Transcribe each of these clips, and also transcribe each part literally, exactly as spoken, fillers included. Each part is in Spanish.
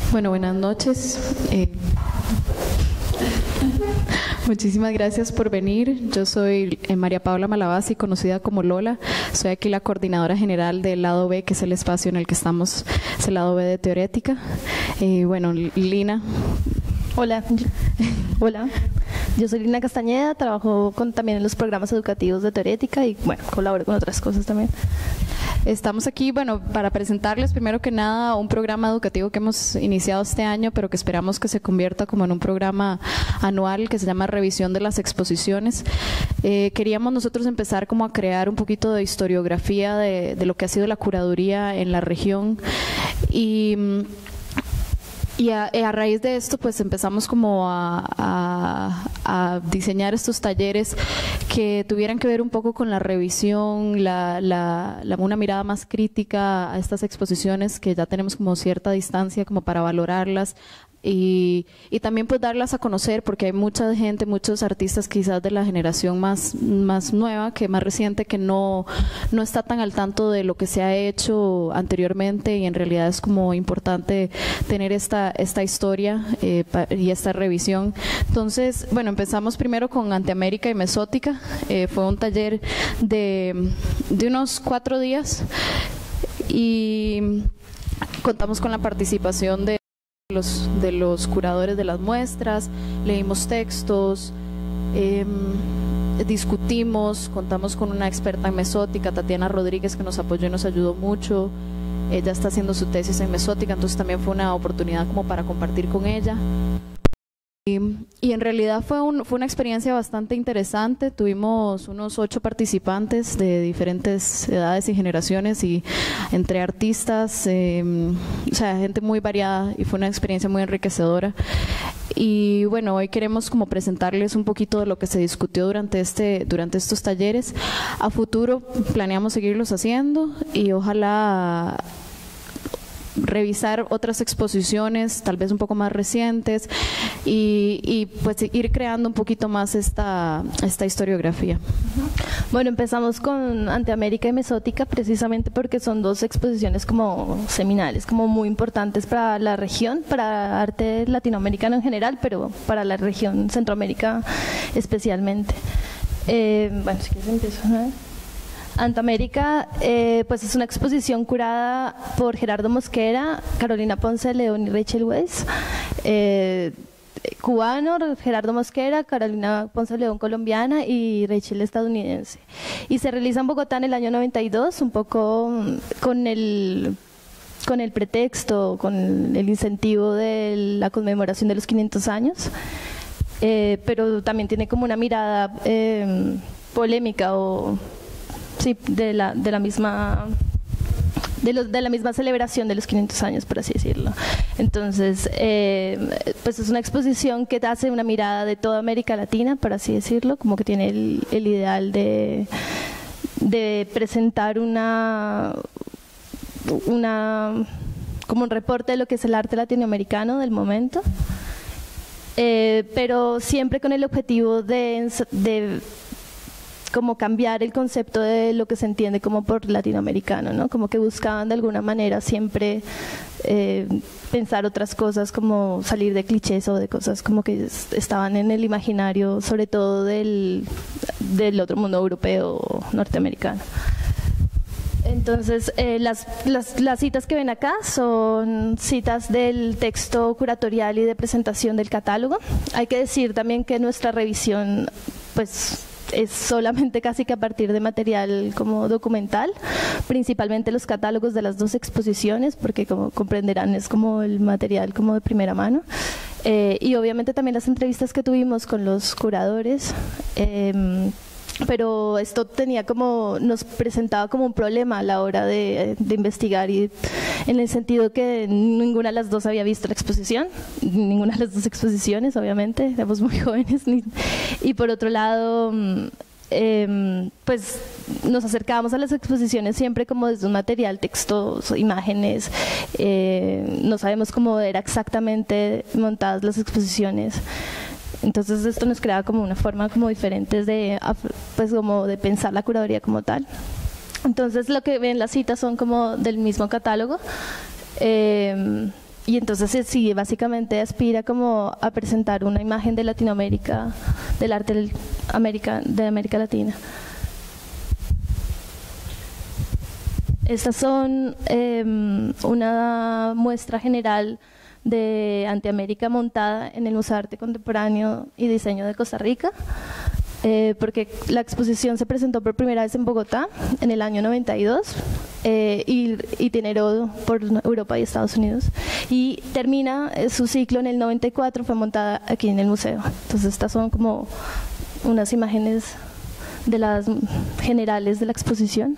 Bueno, buenas noches. Eh, muchísimas gracias por venir. Yo soy eh, María Paula Malabasi, conocida como Lola. Soy aquí la coordinadora general del lado B, que es el espacio en el que estamos, es el lado B de Teorética. Eh, bueno, Lina. Hola. Hola. Yo soy Lina Castañeda, trabajo con, también en los programas educativos de Teorética y, bueno, colaboro con otras cosas también. Estamos aquí, bueno, para presentarles primero que nada un programa educativo que hemos iniciado este año, pero que esperamos que se convierta como en un programa anual que se llama Revisión de las Exposiciones. Eh, queríamos nosotros empezar como a crear un poquito de historiografía de, de lo que ha sido la curaduría en la región y... Y a, a raíz de esto, pues empezamos como a, a, a diseñar estos talleres que tuvieran que ver un poco con la revisión, la, la, la, una mirada más crítica a estas exposiciones que ya tenemos como cierta distancia como para valorarlas. Y, y también pues darlas a conocer, porque hay mucha gente, muchos artistas quizás de la generación más, más nueva, que más reciente, que no, no está tan al tanto de lo que se ha hecho anteriormente, y en realidad es como importante tener esta, esta historia eh, y esta revisión. Entonces, bueno, empezamos primero con Anteamérica y Mesótica. Eh, fue un taller de, de unos cuatro días y contamos con la participación de Los, de los curadores de las muestras, leímos textos, eh, discutimos, contamos con una experta en mesótica, Tatiana Rodríguez, que nos apoyó y nos ayudó mucho. Ella está haciendo su tesis en mesótica, entonces también fue una oportunidad como para compartir con ella. Y, y en realidad fue, un, fue una experiencia bastante interesante. Tuvimos unos ocho participantes de diferentes edades y generaciones, y entre artistas, eh, o sea, gente muy variada, y fue una experiencia muy enriquecedora. Y bueno, hoy queremos como presentarles un poquito de lo que se discutió durante, este, durante estos talleres. A futuro planeamos seguirlos haciendo y ojalá revisar otras exposiciones, tal vez un poco más recientes, y, y pues ir creando un poquito más esta, esta historiografía. Bueno, empezamos con Anteamérica y Mesótica precisamente porque son dos exposiciones como seminales, como muy importantes para la región, para arte latinoamericano en general, pero para la región Centroamérica especialmente. Eh, bueno, si quieres empiezo, ¿no? Anteamérica, eh, pues es una exposición curada por Gerardo Mosquera, Carolina Ponce de León y Rachel Weisz. Eh, cubano, Gerardo Mosquera, Carolina Ponce de León colombiana y Rachel estadounidense. Y se realiza en Bogotá en el año noventa y dos, un poco con el... con el pretexto, con el incentivo de la conmemoración de los quinientos años, eh, pero también tiene como una mirada eh, polémica o... Sí, de la, de la misma de, los, de la misma celebración de los quinientos años, por así decirlo. Entonces, eh, pues es una exposición que hace una mirada de toda América Latina, por así decirlo, como que tiene el, el ideal de, de presentar una, una como un reporte de lo que es el arte latinoamericano del momento, eh, pero siempre con el objetivo de, de como cambiar el concepto de lo que se entiende como por latinoamericano, ¿no? Como que buscaban de alguna manera siempre eh, pensar otras cosas, como salir de clichés o de cosas como que estaban en el imaginario, sobre todo del, del otro mundo europeo o norteamericano. Entonces, eh, las, las, las citas que ven acá son citas del texto curatorial y de presentación del catálogo. Hay que decir también que nuestra revisión, pues, es solamente casi que a partir de material como documental, principalmente los catálogos de las dos exposiciones, porque como comprenderán es como el material como de primera mano, eh, y obviamente también las entrevistas que tuvimos con los curadores. Eh, pero esto tenía como, nos presentaba como un problema a la hora de, de investigar, y en el sentido que ninguna de las dos había visto la exposición, ninguna de las dos exposiciones, obviamente, éramos muy jóvenes, y por otro lado, eh, pues nos acercábamos a las exposiciones siempre como desde un material, textos, imágenes, eh, no sabemos cómo era exactamente montadas las exposiciones. Entonces esto nos creaba como una forma como diferente de, pues como de pensar la curaduría como tal. Entonces lo que ven las citas son como del mismo catálogo. Eh, y entonces sí, básicamente aspira como a presentar una imagen de Latinoamérica, del arte del América, de América Latina. Estas son eh, una muestra general de Antiamérica montada en el Museo de Arte Contemporáneo y Diseño de Costa Rica, eh, porque la exposición se presentó por primera vez en Bogotá en el año noventa y dos eh, y itineró por Europa y Estados Unidos, y termina su ciclo en el noventa y cuatro, fue montada aquí en el museo. Entonces estas son como unas imágenes de las generales de la exposición.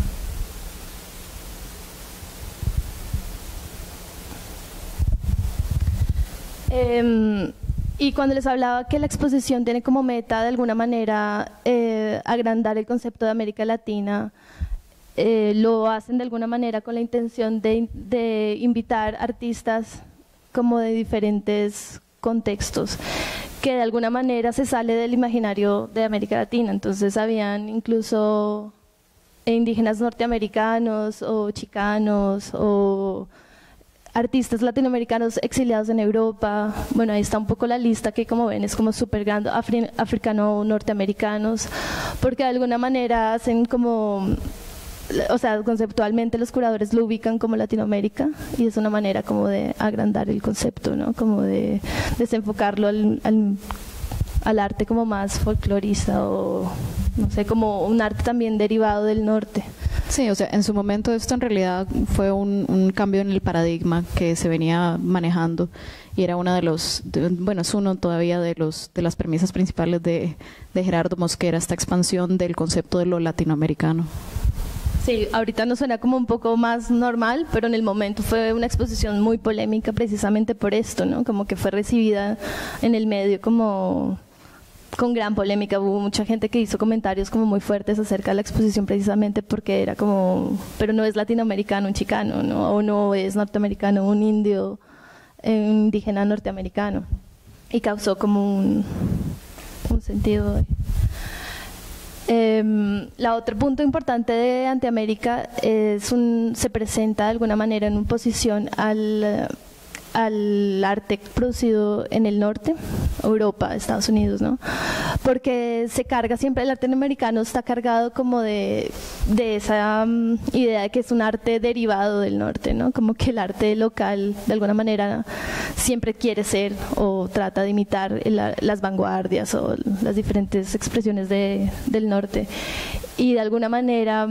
Eh, y cuando les hablaba que la exposición tiene como meta de alguna manera eh, agrandar el concepto de América Latina, eh, lo hacen de alguna manera con la intención de, de invitar artistas como de diferentes contextos, que de alguna manera se sale del imaginario de América Latina. Entonces habían incluso indígenas norteamericanos o chicanos o artistas latinoamericanos exiliados en Europa. Bueno, ahí está un poco la lista, que como ven es como súper grande, afri africano-norteamericanos, porque de alguna manera hacen como, o sea, conceptualmente los curadores lo ubican como Latinoamérica, y es una manera como de agrandar el concepto, ¿no? Como de desenfocarlo al, al, al arte como más folclorista, o no sé, como un arte también derivado del norte. Sí, o sea, en su momento esto en realidad fue un, un cambio en el paradigma que se venía manejando, y era uno de los, de, bueno, es uno todavía de los de las premisas principales de, de Gerardo Mosquera, esta expansión del concepto de lo latinoamericano. Sí, ahorita nos suena como un poco más normal, pero en el momento fue una exposición muy polémica precisamente por esto, ¿no? Como que fue recibida en el medio como con gran polémica. Hubo mucha gente que hizo comentarios como muy fuertes acerca de la exposición, precisamente porque era como, pero no es latinoamericano un chicano, ¿no? O no es norteamericano un indio, eh, indígena norteamericano, y causó como un, un sentido de... Eh, la otro punto importante de Antiamérica es un, se presenta de alguna manera en oposición al, al arte producido en el norte, Europa, Estados Unidos, ¿no? Porque se carga siempre, el arte americano está cargado como de, de esa um, idea de que es un arte derivado del norte, ¿no? Como que el arte local de alguna manera siempre quiere ser o trata de imitar el, las vanguardias o las diferentes expresiones de, del norte, y de alguna manera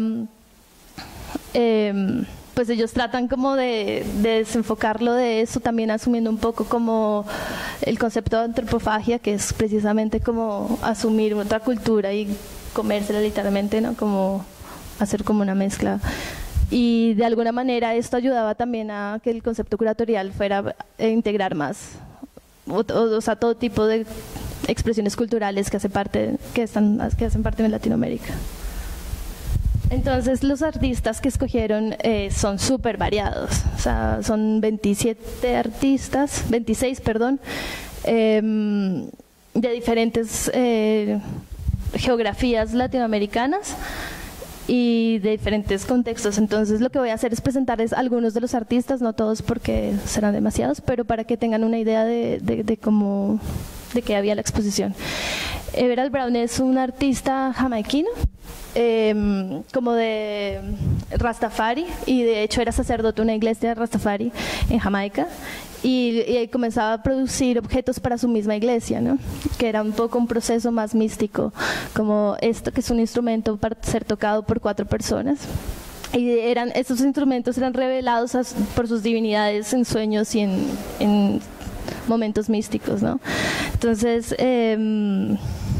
eh, pues ellos tratan como de, de desenfocarlo de eso, también asumiendo un poco como el concepto de antropofagia, que es precisamente como asumir otra cultura y comérsela literalmente, ¿no? Como hacer como una mezcla. Y de alguna manera esto ayudaba también a que el concepto curatorial fuera a integrar más, o, o, o sea, todo tipo de expresiones culturales que, hace parte, que, están, que hacen parte de Latinoamérica. Entonces los artistas que escogieron eh, son súper variados, o sea, son veintisiete artistas, veintiséis, perdón, eh, de diferentes eh, geografías latinoamericanas y de diferentes contextos. Entonces lo que voy a hacer es presentarles algunos de los artistas, no todos porque serán demasiados, pero para que tengan una idea de, de, de cómo, de qué había la exposición. Everett Brown es un artista jamaiquino, eh, como de Rastafari, y de hecho era sacerdote de una iglesia de Rastafari en Jamaica, y, y comenzaba a producir objetos para su misma iglesia, ¿no? Que era un poco un proceso más místico, como esto, que es un instrumento para ser tocado por cuatro personas. Y eran, estos instrumentos eran revelados a, por sus divinidades en sueños y en, en momentos místicos, ¿no? Entonces, eh,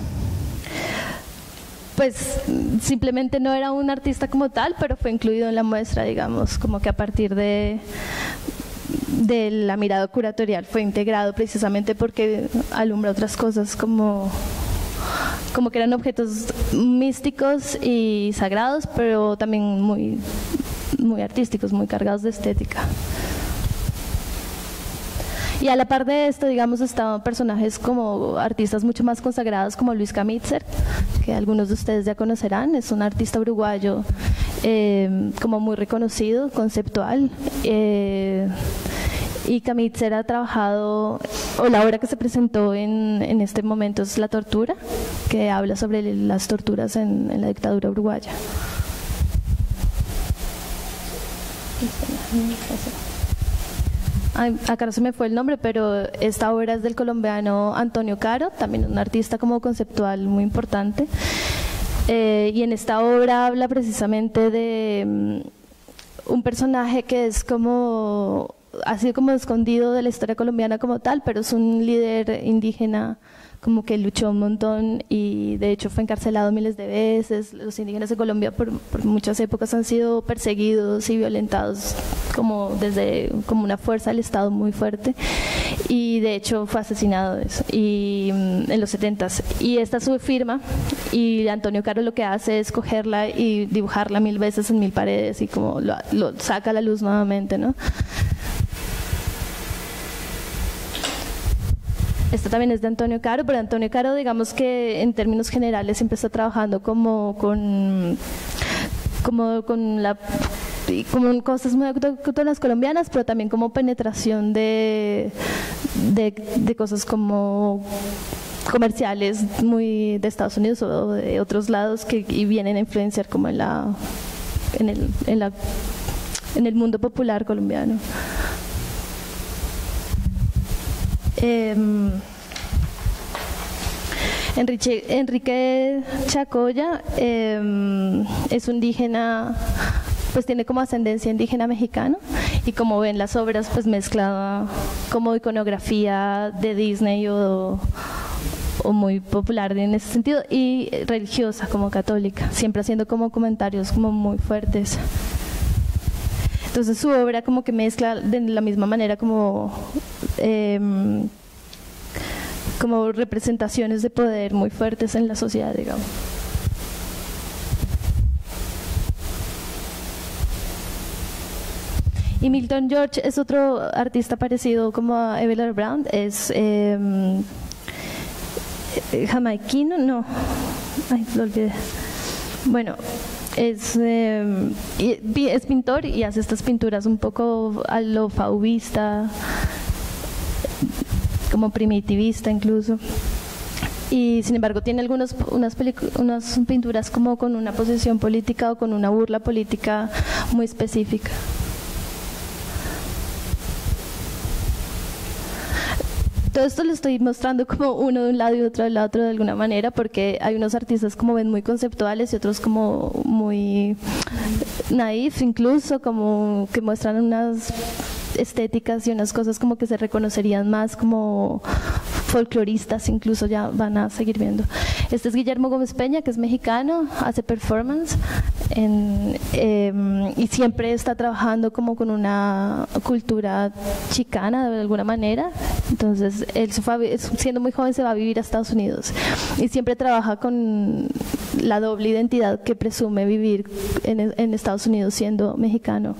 pues simplemente no era un artista como tal, pero fue incluido en la muestra, digamos, como que a partir de, de la mirada curatorial fue integrado, precisamente porque alumbra otras cosas, como, como que eran objetos místicos y sagrados, pero también muy, muy artísticos, muy cargados de estética. Y a la par de esto, digamos, estaban personajes como artistas mucho más consagrados, como Luis Camitzer, que algunos de ustedes ya conocerán. Es un artista uruguayo eh, como muy reconocido, conceptual, eh, Y Kamitzer ha trabajado, o la obra que se presentó en, en este momento es La tortura, que habla sobre las torturas en, en la dictadura uruguaya. Ay, acá no se me fue el nombre, pero esta obra es del colombiano Antonio Caro, también un artista como conceptual muy importante. Eh, y en esta obra habla precisamente de um, un personaje que es como, ha sido como escondido de la historia colombiana como tal, pero es un líder indígena como que luchó un montón y de hecho fue encarcelado miles de veces. Los indígenas de Colombia por, por muchas épocas han sido perseguidos y violentados como desde como una fuerza del Estado muy fuerte, y de hecho fue asesinado eso, y en los setentas, y esta es su firma, y Antonio Caro lo que hace es cogerla y dibujarla mil veces en mil paredes y como lo, lo saca a la luz nuevamente, ¿no? Esta también es de Antonio Caro, pero Antonio Caro, digamos que en términos generales siempre está trabajando como con, como con la como cosas muy autóctonas colombianas, pero también como penetración de, de, de cosas como comerciales muy de Estados Unidos o de otros lados que y vienen a influenciar como en la en el, en la en el mundo popular colombiano. Eh, Enrique, Enrique Chacoya eh, es un indígena, pues tiene como ascendencia indígena mexicana, y como ven las obras pues mezclada como iconografía de Disney o, o muy popular en ese sentido, y religiosa como católica, siempre haciendo como comentarios como muy fuertes. Entonces su obra como que mezcla de la misma manera como eh, como representaciones de poder muy fuertes en la sociedad, digamos. Y Milton George es otro artista parecido como a Evelyn Brown, es eh, jamaiquino, no, ay, lo olvidé. Bueno, es, eh, es pintor y hace estas pinturas un poco a lo fauvista, como primitivista incluso, y sin embargo tiene algunos, unas, unas pinturas como con una posición política o con una burla política muy específica. Todo esto lo estoy mostrando como uno de un lado y otro del otro de alguna manera, porque hay unos artistas como ven muy conceptuales y otros como muy naif, incluso como que muestran unas estéticas y unas cosas como que se reconocerían más como folcloristas, incluso ya van a seguir viendo. Este es Guillermo Gómez Peña, que es mexicano, hace performance en, eh, y siempre está trabajando como con una cultura chicana de alguna manera. Entonces él se fue, siendo muy joven se va a vivir a Estados Unidos y siempre trabaja con la doble identidad que presume vivir en, en Estados Unidos siendo mexicano.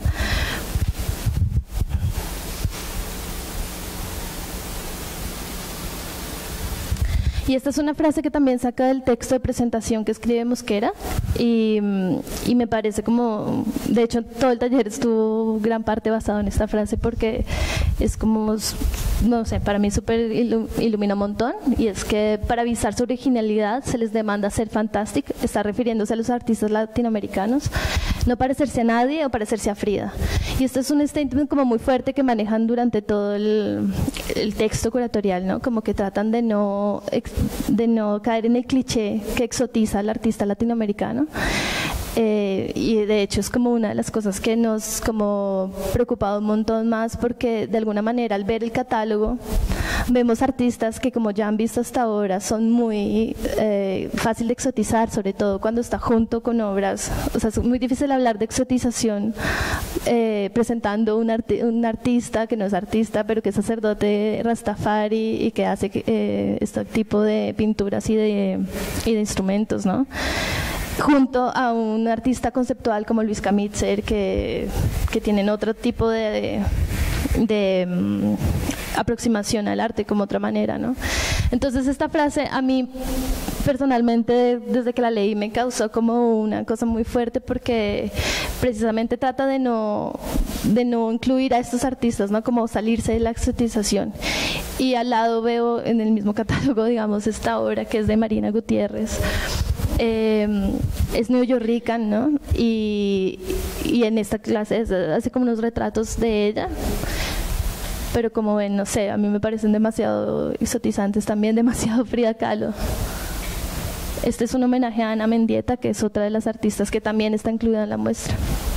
Y esta es una frase que también saca del texto de presentación que escribe Mosquera, y, y me parece como, de hecho todo el taller estuvo gran parte basado en esta frase porque es como, no sé, para mí súper ilumina un montón, y es que para avisar su originalidad se les demanda ser fantastic, está refiriéndose a los artistas latinoamericanos, no parecerse a nadie o parecerse a Frida. Y este es un statement como muy fuerte que manejan durante todo el, el texto curatorial, ¿no? Como que tratan de no, de no caer en el cliché que exotiza al artista latinoamericano. Eh, y de hecho es como una de las cosas que nos como preocupado un montón más, porque de alguna manera al ver el catálogo vemos artistas que, como ya han visto hasta ahora, son muy eh, fácil de exotizar, sobre todo cuando está junto con obras, o sea, es muy difícil hablar de exotización eh, presentando un, arti un artista que no es artista pero que es sacerdote rastafari y que hace eh, este tipo de pinturas y de, y de instrumentos, ¿no? Junto a un artista conceptual como Luis Kamitzer, que, que tienen otro tipo de, de, de um, aproximación al arte como otra manera, ¿no? Entonces esta frase a mí personalmente desde que la leí me causó como una cosa muy fuerte porque precisamente trata de no, de no incluir a estos artistas, ¿no? Como salirse de la exotización. Y al lado veo en el mismo catálogo, digamos, esta obra que es de Marina Gutiérrez. Eh, es neoyorrican, ¿no? Y, y en esta clase es, hace como unos retratos de ella, pero como ven, no sé, a mí me parecen demasiado exotizantes también, demasiado Frida Kahlo. Este es un homenaje a Ana Mendieta, que es otra de las artistas que también está incluida en la muestra.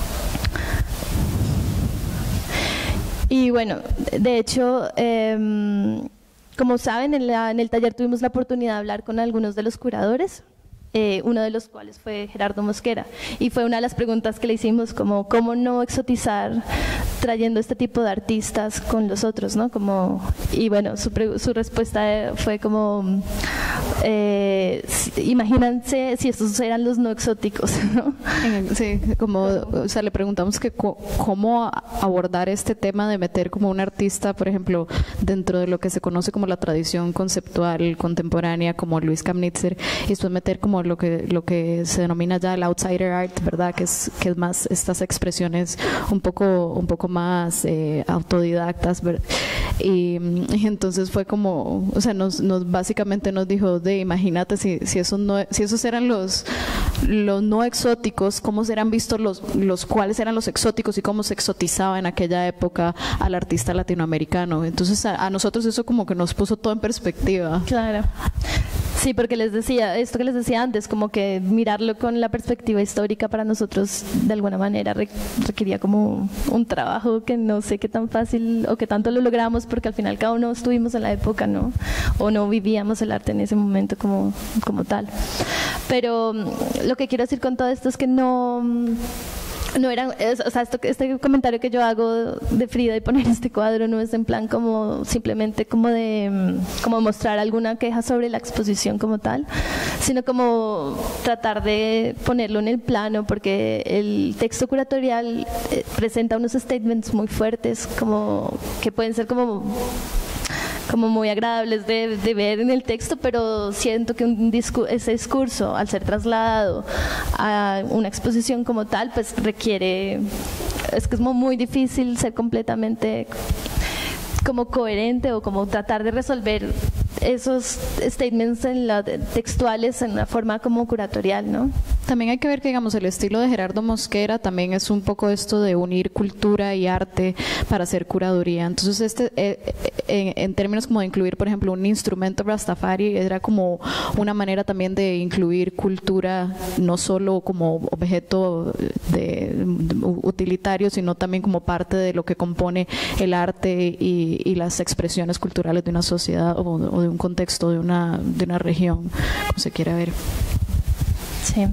Y bueno, de hecho, eh, como saben, en, la, en el taller tuvimos la oportunidad de hablar con algunos de los curadores, eh, uno de los cuales fue Gerardo Mosquera, y fue una de las preguntas que le hicimos, como cómo no exotizar trayendo este tipo de artistas con los otros, ¿no? Como, y bueno, su, su respuesta fue como, eh, imagínense si estos eran los no exóticos, ¿no? Sí, como, o sea, le preguntamos que cómo abordar este tema de meter como un artista, por ejemplo, dentro de lo que se conoce como la tradición conceptual contemporánea, como Luis Kamnitzer, y después meter como lo que lo que se denomina ya el outsider art, ¿verdad? Que es que es más estas expresiones un poco un poco más eh, autodidactas, ¿verdad? Y, y entonces fue como, o sea, nos, nos básicamente nos dijo, de imagínate si si esos no si esos eran los los no exóticos, cómo serán vistos los los cuáles eran los exóticos y cómo se exotizaba en aquella época al artista latinoamericano. Entonces a, a nosotros eso como que nos puso todo en perspectiva. Claro. Sí, porque les decía, esto que les decía antes, como que mirarlo con la perspectiva histórica para nosotros de alguna manera requería como un trabajo que no sé qué tan fácil o qué tanto lo logramos, porque al final cada uno estuvimos en la época, ¿no? O no vivíamos el arte en ese momento como, como tal. Pero lo que quiero decir con todo esto es que no... No era, es, o sea, esto, este comentario que yo hago de Frida y poner este cuadro no es en plan como simplemente como de como mostrar alguna queja sobre la exposición como tal, sino como tratar de ponerlo en el plano, porque el texto curatorial eh, presenta unos statements muy fuertes, como que pueden ser como como muy agradables de, de ver en el texto, pero siento que un discu ese discurso, al ser trasladado a una exposición como tal, pues requiere, es que es muy difícil ser completamente como coherente o como tratar de resolver esos statements en la, textuales en una forma como curatorial, ¿no? También hay que ver que, digamos, el estilo de Gerardo Mosquera también es un poco esto de unir cultura y arte para hacer curaduría. Entonces, este, eh, en, en términos como de incluir, por ejemplo, un instrumento Rastafari, era como una manera también de incluir cultura, no solo como objeto de, de, utilitario, sino también como parte de lo que compone el arte y, y las expresiones culturales de una sociedad o, o de un contexto, de una, de una región, como se quiera ver. Sí.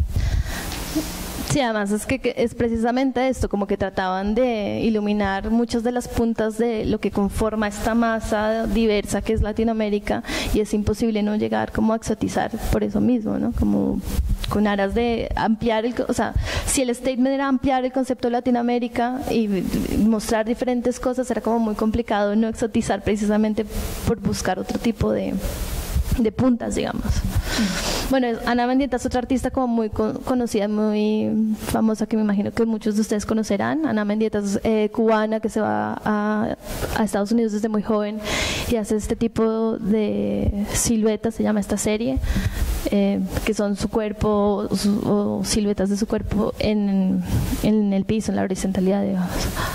Sí, además es que es precisamente esto, como que trataban de iluminar muchas de las puntas de lo que conforma esta masa diversa que es Latinoamérica, y es imposible no llegar como a exotizar por eso mismo, ¿no? Como con aras de ampliar, el, o sea, si el statement era ampliar el concepto de Latinoamérica y mostrar diferentes cosas, era como muy complicado no exotizar precisamente por buscar otro tipo de de puntas, digamos. Bueno, Ana Mendieta es otra artista como muy con, conocida, muy famosa, que me imagino que muchos de ustedes conocerán. Ana Mendieta es eh, cubana, que se va a, a Estados Unidos desde muy joven y hace este tipo de siluetas, se llama esta serie, eh, que son su cuerpo su, o siluetas de su cuerpo en, en el piso, en la horizontalidad, digamos.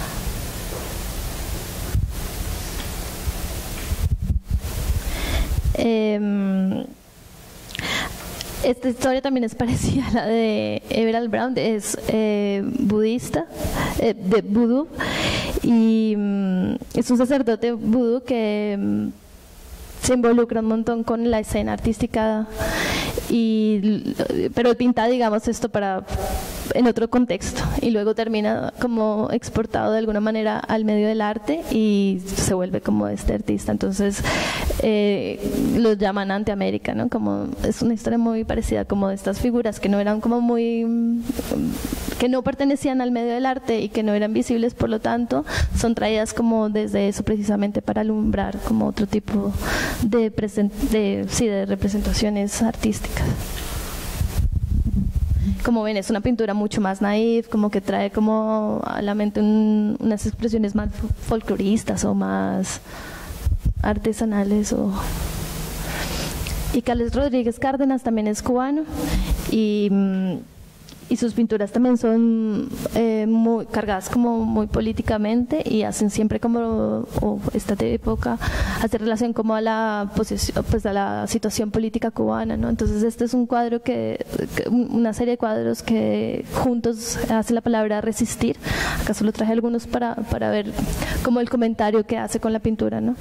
Eh, esta historia también es parecida a la de Everald Brown, es eh, budista, eh, de vudú, y um, es un sacerdote vudú que um, se involucra un montón con la escena artística, y, pero pinta, digamos, esto para en otro contexto y luego termina como exportado de alguna manera al medio del arte y se vuelve como este artista. Entonces eh, lo llaman Antiamérica, ¿no? Como es una historia muy parecida, como de estas figuras que no eran como muy, que no pertenecían al medio del arte y que no eran visibles, por lo tanto son traídas como desde eso precisamente para alumbrar como otro tipo de, present de, sí, de representaciones artísticas. Como ven, es una pintura mucho más naif, como que trae como a la mente un, unas expresiones más folcloristas o más artesanales. O... Y Carlos Rodríguez Cárdenas también es cubano y, y sus pinturas también son eh, muy cargadas como muy políticamente y hacen siempre como, o esta época, hace relación como a la posición, pues a la situación política cubana, ¿no? Entonces este es un cuadro que, una serie de cuadros que juntos hace la palabra resistir. Acá solo traje algunos para, para ver como el comentario que hace con la pintura, ¿no?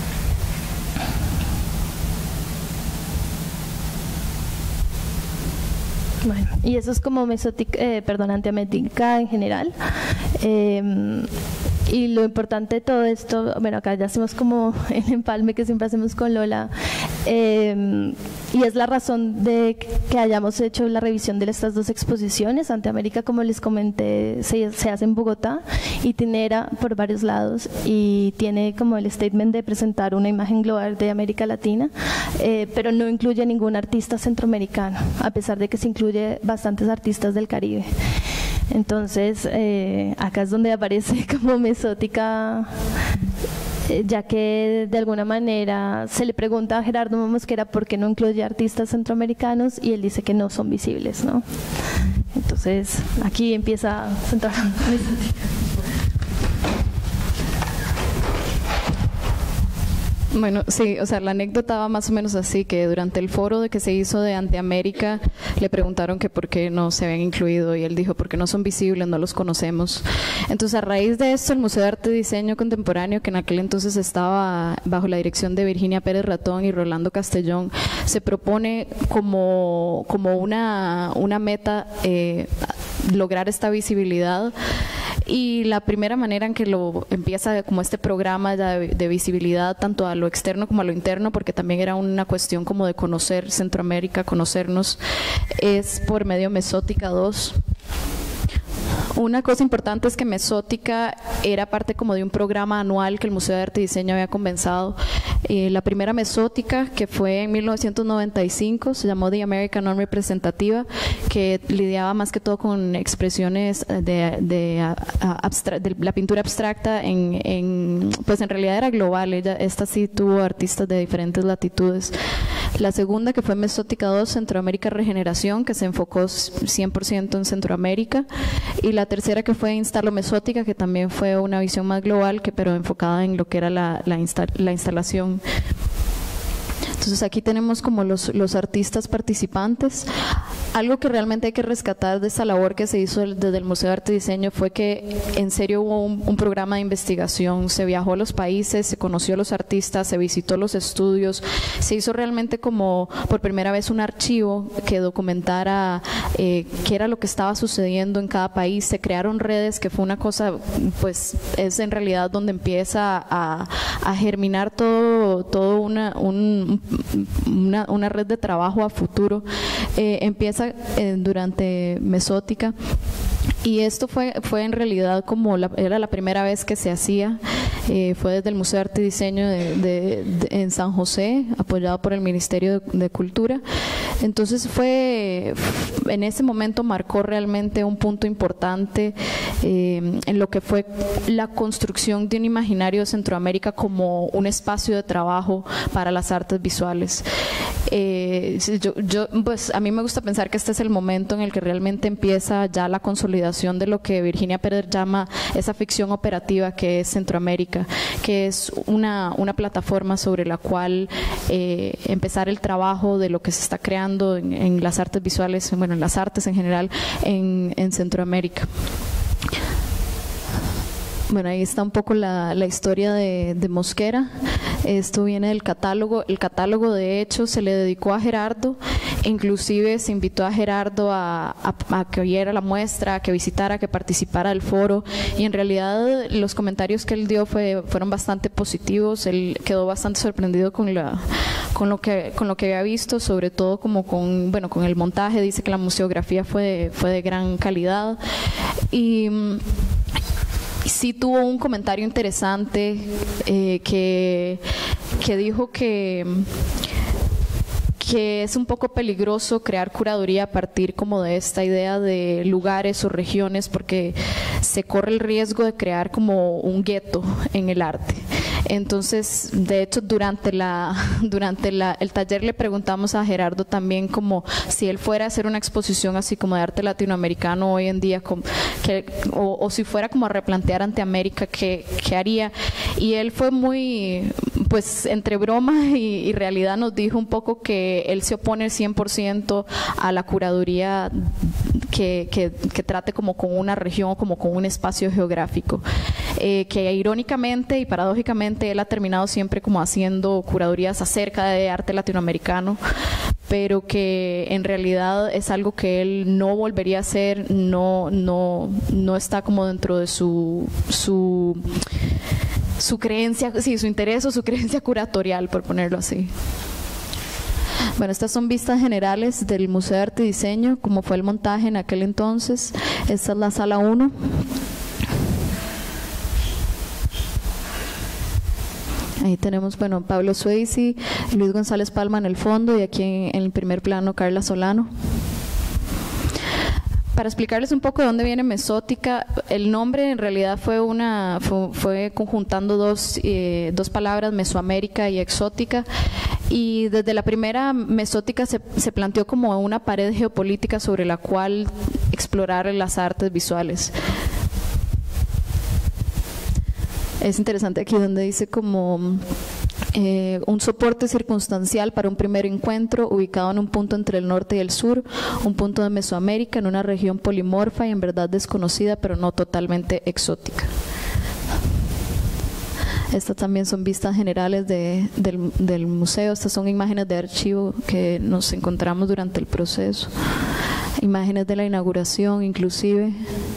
Bueno, y eso es como mesótica, eh, perdón, Antiamérica en general. Eh, y lo importante de todo esto, bueno, acá ya hacemos como el empalme que siempre hacemos con Lola, eh, y es la razón de que hayamos hecho la revisión de estas dos exposiciones. Antiamérica, como les comenté, se, se hace en Bogotá y itinera por varios lados y tiene como el statement de presentar una imagen global de América Latina, eh, pero no incluye ningún artista centroamericano, a pesar de que se incluye bastantes artistas del Caribe. Entonces, eh, acá es donde aparece como mesótica, eh, ya que de alguna manera se le pregunta a Gerardo Mosquera por qué no incluye artistas centroamericanos y él dice que no son visibles, ¿no? Entonces, aquí empieza a centrar la mesótica. Bueno, sí, o sea, la anécdota va más o menos así, que durante el foro de que se hizo de Antiamérica le preguntaron que por qué no se habían incluido y él dijo, porque no son visibles, no los conocemos. Entonces, a raíz de esto, el Museo de Arte y Diseño Contemporáneo, que en aquel entonces estaba bajo la dirección de Virginia Pérez Ratón y Rolando Castellón, se propone como, como una, una meta eh, lograr esta visibilidad. Y la primera manera en que lo empieza como este programa de, de visibilidad tanto a lo externo como a lo interno, porque también era una cuestión como de conocer Centroamérica, conocernos, es por medio Mesótica dos. Una cosa importante es que Mesótica era parte como de un programa anual que el Museo de Arte y Diseño había comenzado. Eh, la primera Mesótica, que fue en mil novecientos noventa y cinco, se llamó The American Non Representativa, que lidiaba más que todo con expresiones de, de, a, abstra de la pintura abstracta, en, en, pues en realidad era global. Ella, esta sí tuvo artistas de diferentes latitudes. La segunda, que fue Mesótica dos, Centroamérica Regeneración, que se enfocó cien por ciento en Centroamérica. Y la tercera, que fue Instalo Mesótica, que también fue una visión más global, que pero enfocada en lo que era la, la, insta la instalación. Entonces aquí tenemos como los, los artistas participantes. Algo que realmente hay que rescatar de esta labor que se hizo desde el Museo de Arte y Diseño fue que en serio hubo un, un programa de investigación, se viajó a los países, se conoció a los artistas, se visitó los estudios, se hizo realmente como por primera vez un archivo que documentara eh, qué era lo que estaba sucediendo en cada país. Se crearon redes, que fue una cosa, pues es en realidad donde empieza a, a germinar todo, todo una, un, una, una red de trabajo a futuro. Eh, empieza eh, durante Mesótica, y esto fue, fue en realidad como la, era la primera vez que se hacía, eh, fue desde el Museo de Arte y Diseño de, de, de, en San José, apoyado por el Ministerio de, de Cultura. Entonces fue, en ese momento marcó realmente un punto importante eh, en lo que fue la construcción de un imaginario de Centroamérica como un espacio de trabajo para las artes visuales. Eh, yo, yo, pues a mí me gusta pensar que este es el momento en el que realmente empieza ya la consolidación de lo que Virginia Pérez llama esa ficción operativa que es Centroamérica, que es una, una plataforma sobre la cual eh, empezar el trabajo de lo que se está creando en, en las artes visuales, bueno, en las artes en general en, en Centroamérica. Bueno, ahí está un poco la, la historia de, de Mosquera. Esto viene del catálogo. El catálogo, de hecho, se le dedicó a Gerardo inclusive se invitó a Gerardo a, a, a que oyera la muestra, a que visitara, a que participara del foro, y en realidad los comentarios que él dio fue, fueron bastante positivos. Él quedó bastante sorprendido con la con lo que con lo que había visto, sobre todo como con bueno con el montaje. Dice que la museografía fue de, fue de gran calidad, y sí tuvo un comentario interesante eh, que, que dijo que que es un poco peligroso crear curaduría a partir como de esta idea de lugares o regiones, porque se corre el riesgo de crear como un gueto en el arte. Entonces, de hecho, durante la durante la, el taller le preguntamos a Gerardo también como si él fuera a hacer una exposición así como de arte latinoamericano hoy en día, como que, o, o si fuera como a replantear ante América, ¿qué, qué haría? Y él fue muy, pues, entre broma y, y realidad nos dijo un poco que él se opone cien por ciento a la curaduría que, que, que trate como con una región o como con un espacio geográfico. Eh, que irónicamente y paradójicamente él ha terminado siempre como haciendo curadurías acerca de arte latinoamericano, pero que en realidad es algo que él no volvería a hacer, no, no, no está como dentro de su, su, su creencia, sí, su interés o su creencia curatorial, por ponerlo así. Bueno, estas son vistas generales del Museo de Arte y Diseño, como fue el montaje en aquel entonces. Esta es la sala uno. Ahí tenemos, bueno, Pablo Swayze, Luis González Palma en el fondo, y aquí en, en el primer plano Carla Solano. Para explicarles un poco de dónde viene Mesótica, el nombre en realidad fue una fue, fue conjuntando dos, eh, dos palabras, Mesoamérica y exótica, y desde la primera Mesótica se, se planteó como una pared geopolítica sobre la cual explorar las artes visuales. Es interesante aquí donde dice como eh, un soporte circunstancial para un primer encuentro ubicado en un punto entre el norte y el sur, un punto de Mesoamérica en una región polimorfa y en verdad desconocida pero no totalmente exótica. Estas también son vistas generales de, del, del museo. Estas son imágenes de archivo que nos encontramos durante el proceso, imágenes de la inauguración inclusive.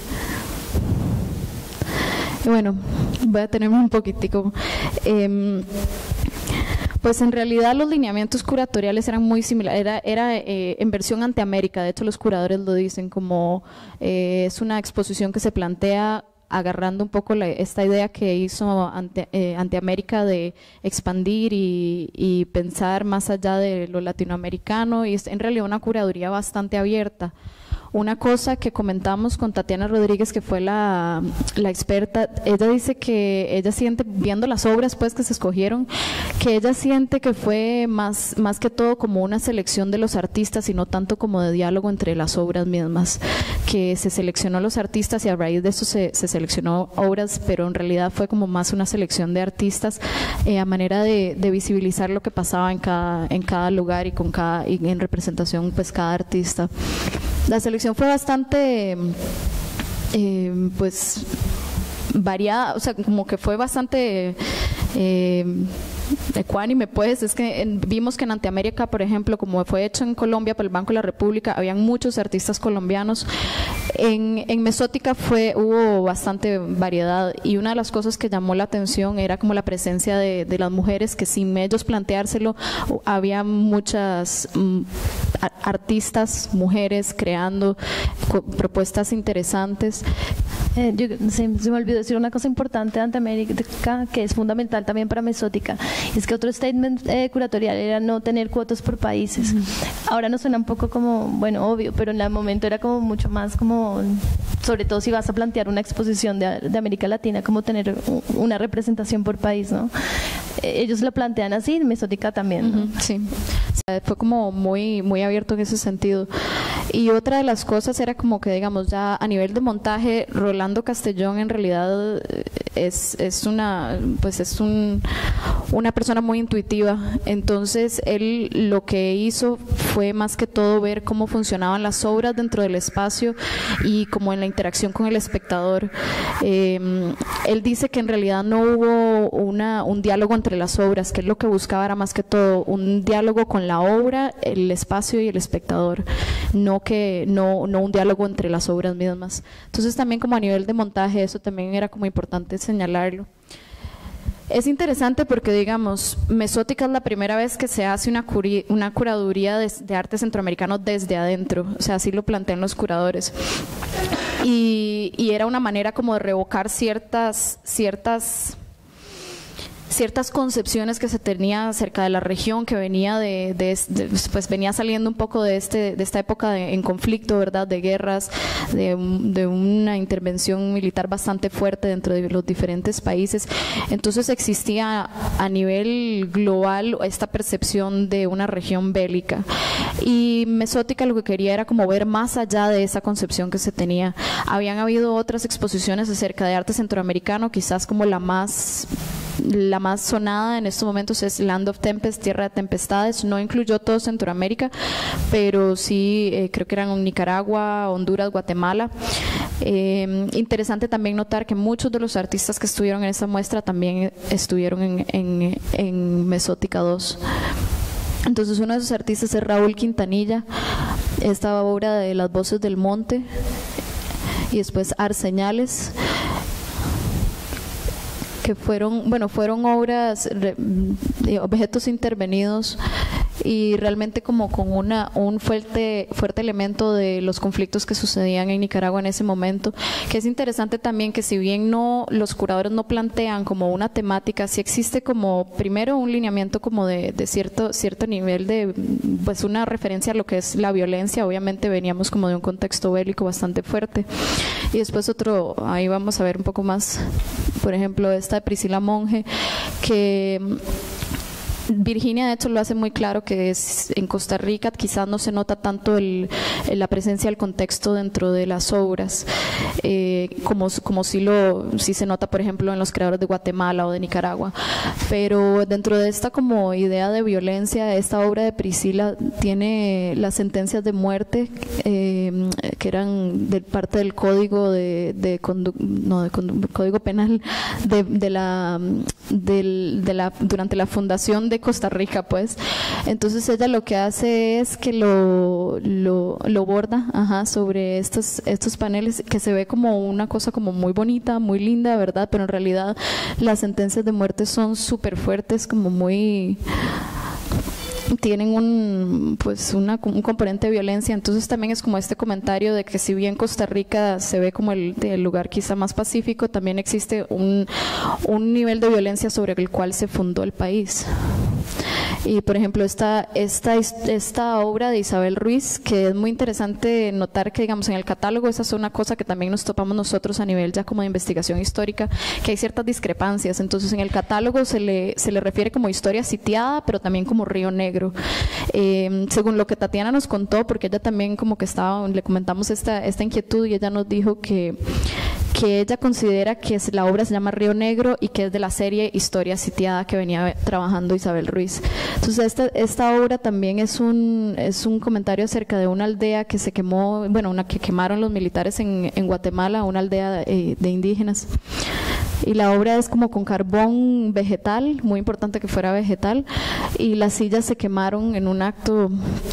Y bueno, voy a tenerme un poquitico. Eh, pues en realidad los lineamientos curatoriales eran muy similares, era, era eh, en versión ante América. De hecho los curadores lo dicen como eh, es una exposición que se plantea agarrando un poco la, esta idea que hizo ante, eh, ante América de expandir y, y pensar más allá de lo latinoamericano, y es en realidad una curaduría bastante abierta. Una cosa que comentamos con Tatiana Rodríguez, que fue la, la experta, ella dice que ella siente, viendo las obras pues que se escogieron, que ella siente que fue más, más que todo como una selección de los artistas y no tanto como de diálogo entre las obras mismas, que se seleccionó los artistas y a raíz de eso se, se seleccionó obras, pero en realidad fue como más una selección de artistas eh, a manera de, de visibilizar lo que pasaba en cada, en cada lugar y con cada, y en representación pues cada artista. La selección fue bastante, eh, pues, variada, o sea, como que fue bastante eh, ecuánime, pues. Es que en, vimos que en Anteamérica, por ejemplo, como fue hecho en Colombia por el Banco de la República, habían muchos artistas colombianos. En, en Mesótica fue, hubo bastante variedad, y una de las cosas que llamó la atención era como la presencia de, de las mujeres, que sin ellos planteárselo, había muchas mm, artistas, mujeres, creando propuestas interesantes. Eh, yo, se, se me olvidó decir una cosa importante de Anteamérica, que es fundamental también para Mesótica, es que otro statement eh, curatorial era no tener cuotas por países. Uh-huh. Ahora nos suena un poco como, bueno, obvio, pero en el momento era como mucho más como, sobre todo si vas a plantear una exposición de, de América Latina, como tener una representación por país, ¿no? Eh, ellos lo plantean así, Mesótica también, ¿no? Uh-huh, sí. O sea, fue como muy, muy abierto en ese sentido. Y otra de las cosas era como que, digamos, ya a nivel de montaje, Rolando Castellón en realidad es, es una, pues es un, una persona muy intuitiva. Entonces él lo que hizo fue más que todo ver cómo funcionaban las obras dentro del espacio y como en la interacción con el espectador. Eh, él dice que en realidad no hubo una, un diálogo entre las obras, que él lo que buscaba era más que todo un diálogo con la obra, el espacio y el espectador, no, que, no, no un diálogo entre las obras mismas. Entonces también como a nivel de montaje eso también era como importante señalarlo. Es interesante porque, digamos, Mesótica es la primera vez que se hace una, curi una curaduría de, de arte centroamericano desde adentro, o sea, así lo plantean los curadores. Y, y era una manera como de revocar ciertas, ciertas, ciertas concepciones que se tenía acerca de la región, que venía de, de, de pues venía saliendo un poco de este de esta época de, en conflicto, verdad, de guerras, de, de una intervención militar bastante fuerte dentro de los diferentes países. Entonces existía a nivel global esta percepción de una región bélica, y Mesótica lo que quería era como ver más allá de esa concepción que se tenía. Habían habido otras exposiciones acerca de arte centroamericano, quizás como la más la más sonada en estos momentos es Land of Tempest, Tierra de Tempestades. No incluyó todo Centroamérica, pero sí eh, creo que eran Nicaragua, Honduras, Guatemala. Eh, interesante también notar que muchos de los artistas que estuvieron en esta muestra también estuvieron en, en, en Mesótica dos. Entonces uno de esos artistas es Raúl Quintanilla, esta obra de Las Voces del Monte, y después Arseñales, que fueron, bueno, fueron obras, de objetos intervenidos, y realmente como con una un fuerte fuerte elemento de los conflictos que sucedían en Nicaragua en ese momento, que es interesante también que si bien no los curadores no plantean como una temática, sí existe como primero un lineamiento como de, de cierto cierto nivel de, pues una referencia a lo que es la violencia. Obviamente veníamos como de un contexto bélico bastante fuerte, y después otro, ahí vamos a ver un poco más, por ejemplo esta de Priscila Monge, que Virginia de hecho lo hace muy claro, que es en Costa Rica quizás no se nota tanto el, la presencia del contexto dentro de las obras, eh, como, como sí, lo, sí se nota por ejemplo en los creadores de Guatemala o de Nicaragua, pero dentro de esta como idea de violencia, esta obra de Priscila tiene las sentencias de muerte eh, que eran de parte del código de, de, condu, no, de condu, código penal de, de la, de, de la durante la fundación de Costa Rica, pues. Entonces ella lo que hace es que lo, lo, lo borda ajá, sobre estos, estos paneles, que se ve como una cosa como muy bonita, muy linda, ¿verdad? Pero en realidad las sentencias de muerte son súper fuertes, como muy... tienen un pues una, un componente de violencia. Entonces también es como este comentario de que si bien Costa Rica se ve como el, el lugar quizá más pacífico, también existe un, un nivel de violencia sobre el cual se fundó el país. Y por ejemplo esta, esta, esta obra de Isabel Ruiz, que es muy interesante notar que digamos en el catálogo, esa es una cosa que también nos topamos nosotros a nivel ya como de investigación histórica, que hay ciertas discrepancias. Entonces en el catálogo se le, se le refiere como historia sitiada, pero también como Río Negro. Eh, según lo que Tatiana nos contó, porque ella también como que estaba, le comentamos esta, esta inquietud, y ella nos dijo que que ella considera que es, la obra se llama Río Negro y que es de la serie Historia Sitiada que venía trabajando Isabel Ruiz. Entonces esta, esta obra también es un, es un comentario acerca de una aldea que se quemó, bueno, una que quemaron los militares en, en Guatemala, una aldea de, de indígenas. Y la obra es como con carbón vegetal, muy importante que fuera vegetal, y las sillas se quemaron en un acto...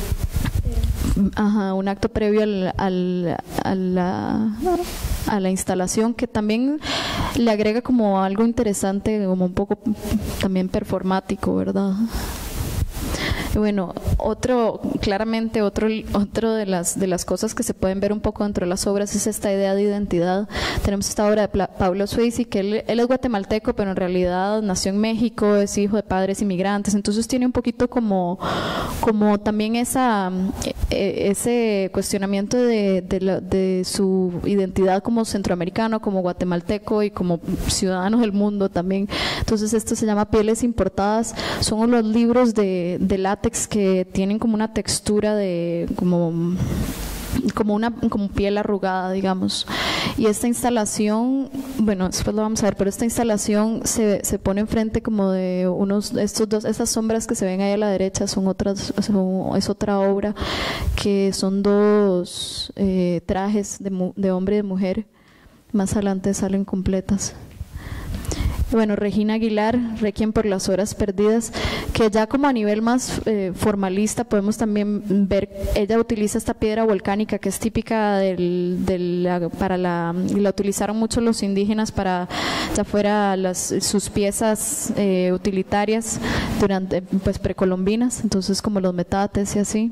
Ajá, un acto previo al, al, a, la, a la instalación, que también le agrega como algo interesante, como un poco también performático, ¿verdad? Bueno, otro, claramente otro, otro de las de las cosas que se pueden ver un poco dentro de las obras es esta idea de identidad. Tenemos esta obra de Pla Pablo Swayze, que él, él es guatemalteco, pero en realidad nació en México, es hijo de padres inmigrantes, entonces tiene un poquito como, como también esa, ese cuestionamiento de, de, la, de su identidad como centroamericano, como guatemalteco y como ciudadano del mundo también. Entonces esto se llama Pieles Importadas, son los libros de, de látex que tienen como una textura de como como una como piel arrugada, digamos. Y esta instalación, bueno, después lo vamos a ver, pero esta instalación se, se pone enfrente como de unos, estos dos, estas sombras que se ven ahí a la derecha son otras, son, es otra obra que son dos eh, trajes de, de hombre y de mujer. Más adelante salen completas. Bueno, Regina Aguilar, Requiem por las horas perdidas, que ya como a nivel más eh, formalista podemos también ver, ella utiliza esta piedra volcánica que es típica del, del, para la, la utilizaron mucho los indígenas para, ya fuera las, sus piezas eh, utilitarias durante, pues precolombinas, entonces como los metates y así.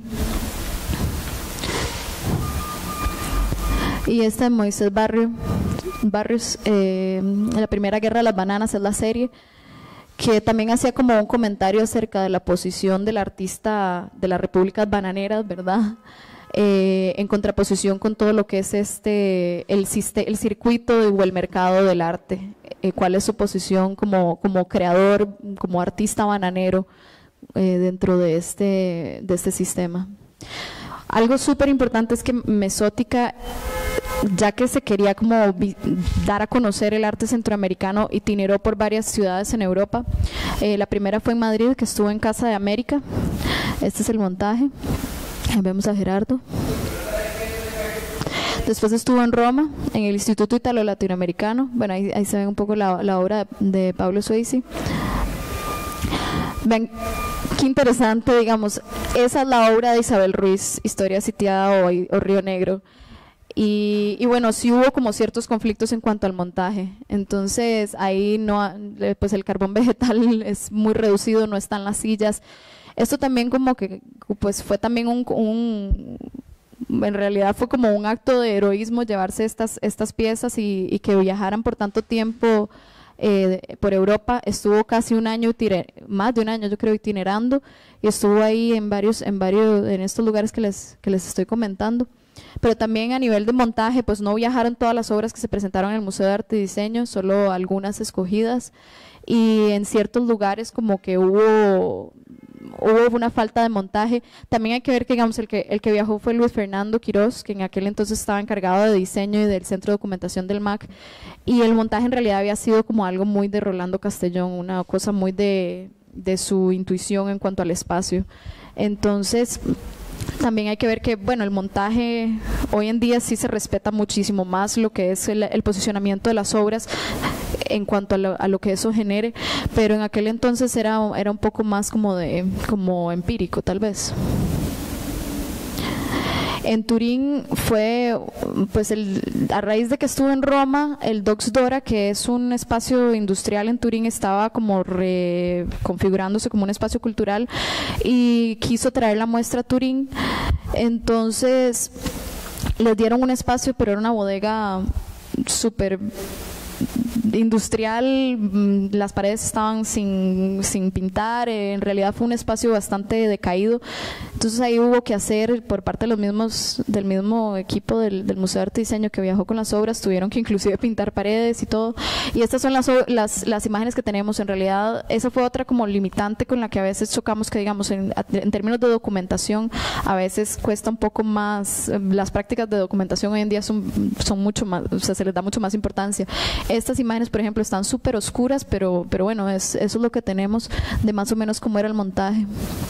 Y esta de Moisés Barrio, Barrios, eh, la primera guerra de las bananas es la serie, que también hacía como un comentario acerca de la posición del artista de las repúblicas bananeras, ¿verdad? Eh, en contraposición con todo lo que es este el, el circuito o el mercado del arte, eh, cuál es su posición como, como creador, como artista bananero eh, dentro de este, de este sistema. Algo súper importante es que Mesótica, ya que se quería como dar a conocer el arte centroamericano, itineró por varias ciudades en Europa. Eh, la primera fue en Madrid, que estuvo en Casa de América. Este es el montaje. Ahí vemos a Gerardo. Después estuvo en Roma, en el Instituto Italo-Latinoamericano. Bueno, ahí, ahí se ve un poco la, la obra de, de Pablo Swayze. Ven, qué interesante, digamos, esa es la obra de Isabel Ruiz, Historia Sitiada o, o Río Negro. Y, y bueno, sí hubo como ciertos conflictos en cuanto al montaje, entonces ahí no, pues el carbón vegetal es muy reducido, no están las sillas. Esto también como que pues fue también un, un en realidad fue como un acto de heroísmo llevarse estas, estas piezas y, y que viajaran por tanto tiempo eh, por Europa. Estuvo casi un año, más de un año yo creo itinerando, y estuvo ahí en varios, en varios, en estos lugares que les, que les estoy comentando. Pero también a nivel de montaje, pues no viajaron todas las obras que se presentaron en el Museo de Arte y Diseño, solo algunas escogidas, y en ciertos lugares como que hubo, hubo una falta de montaje. También hay que ver que, digamos, el que, el que viajó fue Luis Fernando Quirós, que en aquel entonces estaba encargado de diseño y del Centro de Documentación del M A C, y el montaje en realidad había sido como algo muy de Rolando Castellón, una cosa muy de, de su intuición en cuanto al espacio. Entonces también hay que ver que, bueno, el montaje hoy en día sí se respeta muchísimo más lo que es el, el posicionamiento de las obras en cuanto a lo, a lo que eso genere, pero en aquel entonces era, era un poco más como, de, como empírico, tal vez. En Turín fue, pues el, a raíz de que estuve en Roma, el Dox Dora, que es un espacio industrial en Turín, estaba como reconfigurándose como un espacio cultural y quiso traer la muestra a Turín. Entonces les dieron un espacio, pero era una bodega súper industrial, las paredes estaban sin, sin pintar, en realidad fue un espacio bastante decaído. Entonces ahí hubo que hacer por parte de los mismos del mismo equipo del, del Museo de Arte y Diseño que viajó con las obras, tuvieron que inclusive pintar paredes y todo, y estas son las, las, las imágenes que tenemos. En realidad esa fue otra como limitante con la que a veces chocamos, que digamos en, en términos de documentación a veces cuesta un poco más, las prácticas de documentación hoy en día son, son mucho más, o sea, se les da mucho más importancia. Estas imágenes, por ejemplo, están súper oscuras, pero, pero bueno, es, eso es lo que tenemos de más o menos cómo era el montaje.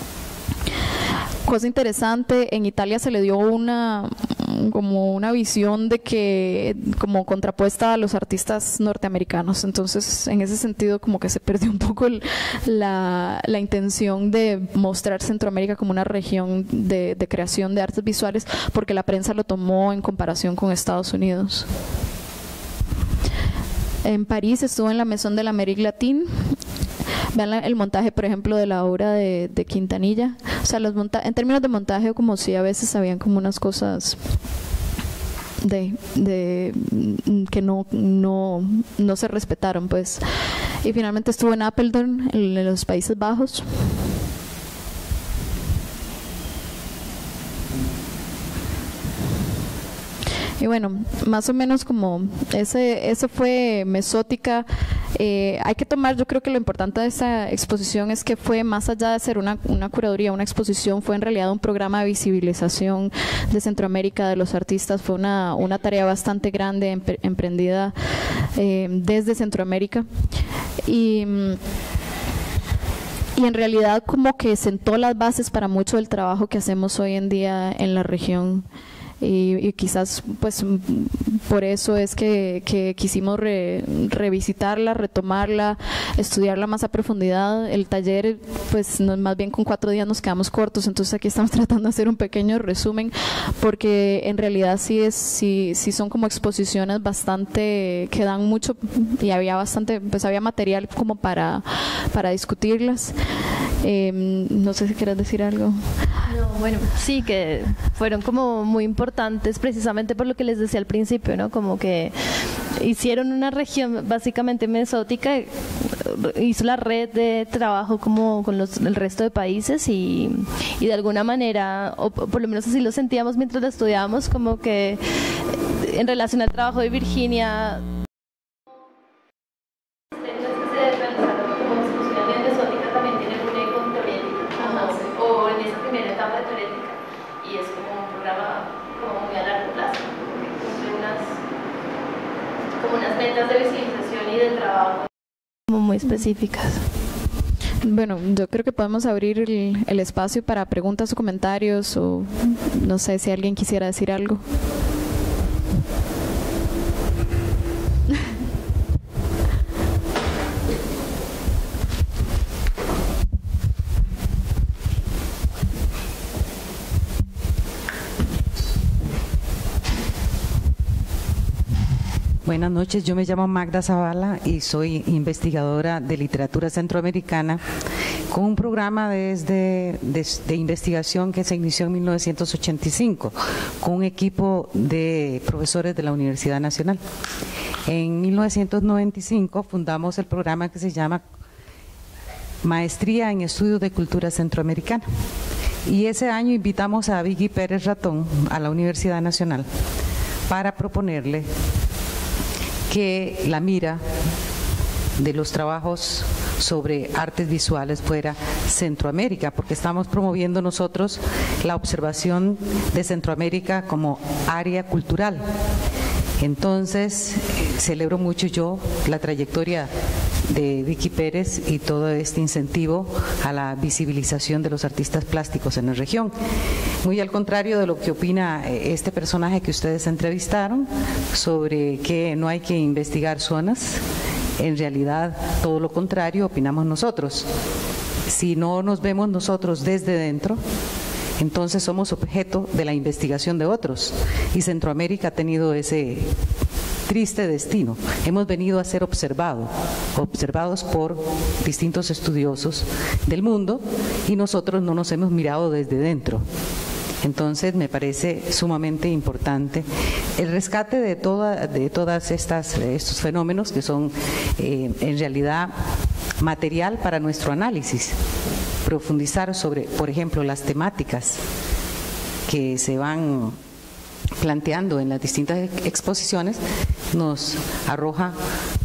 Cosa interesante, en Italia se le dio una como una visión de que como contrapuesta a los artistas norteamericanos, entonces en ese sentido como que se perdió un poco el, la, la intención de mostrar Centroamérica como una región de, de creación de artes visuales, porque la prensa lo tomó en comparación con Estados Unidos. En París estuvo en la Maison de l'Amérique Latine. Vean la, el montaje, por ejemplo, de la obra de, de Quintanilla. O sea, los monta en términos de montaje, como si a veces habían como unas cosas de, de que no, no, no se respetaron, pues. Y finalmente estuvo en Apeldoorn, en, en los Países Bajos. Y bueno, más o menos como ese, ese fue Mesótica. Eh, hay que tomar, yo creo que lo importante de esta exposición es que fue más allá de ser una, una curaduría, una exposición, fue en realidad un programa de visibilización de Centroamérica, de los artistas. Fue una, una tarea bastante grande, empre, emprendida eh, desde Centroamérica. Y... Y en realidad como que sentó las bases para mucho del trabajo que hacemos hoy en día en la región. Y, y quizás pues por eso es que, que quisimos re, revisitarla, retomarla, estudiarla más a profundidad. El taller, pues no, más bien con cuatro días nos quedamos cortos, entonces aquí estamos tratando de hacer un pequeño resumen, porque en realidad sí, es, sí, sí son como exposiciones bastante, que dan mucho, y había bastante, pues había material como para, para discutirlas. Eh, no sé si quieres decir algo. No, bueno, sí, que fueron como muy importantes precisamente por lo que les decía al principio, ¿no? Como que hicieron una región básicamente mesótica, hizo la red de trabajo como con los, el resto de países y, y de alguna manera, o por lo menos así lo sentíamos mientras lo estudiábamos, como que en relación al trabajo de Virginia, unas metas de visibilización y de trabajo como muy específicas. Bueno, yo creo que podemos abrir el, el espacio para preguntas o comentarios, o no sé si alguien quisiera decir algo. Buenas noches, yo me llamo Magda Zavala y soy investigadora de literatura centroamericana con un programa desde, de, de investigación que se inició en mil novecientos ochenta y cinco con un equipo de profesores de la Universidad Nacional. En mil novecientos noventa y cinco fundamos el programa que se llama Maestría en Estudios de Cultura Centroamericana, y ese año invitamos a Vicky Pérez Ratón a la Universidad Nacional para proponerle que la mira de los trabajos sobre artes visuales fuera Centroamérica, porque estamos promoviendo nosotros la observación de Centroamérica como área cultural. Entonces, celebro mucho yo la trayectoria de Vicky Pérez y todo este incentivo a la visibilización de los artistas plásticos en la región. Muy al contrario de lo que opina este personaje que ustedes entrevistaron sobre que no hay que investigar zonas, en realidad todo lo contrario opinamos nosotros. Si no nos vemos nosotros desde dentro, entonces somos objeto de la investigación de otros, y Centroamérica ha tenido ese triste destino. Hemos venido a ser observados, observados por distintos estudiosos del mundo, y nosotros no nos hemos mirado desde dentro. Entonces me parece sumamente importante el rescate de toda, de todas estas estos fenómenos que son eh, en realidad material para nuestro análisis. Profundizar sobre, por ejemplo, las temáticas que se van planteando en las distintas exposiciones nos arroja